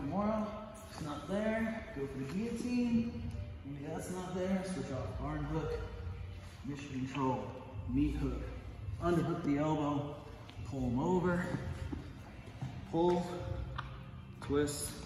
tomorrow. It's not there, go for the guillotine. Maybe that's not there, switch off arm hook, mission control, meat hook. Underhook the elbow, pull them over, pull, twist,